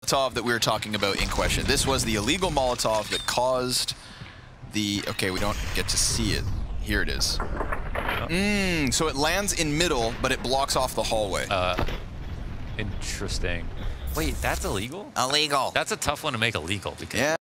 Molotov that we were talking about in question. This was the illegal Molotov that caused the... Okay, we don't get to see it. Here it is. So it lands in middle, but it blocks off the hallway. Interesting. Wait, that's illegal? Illegal. That's a tough one to make illegal because... Yeah.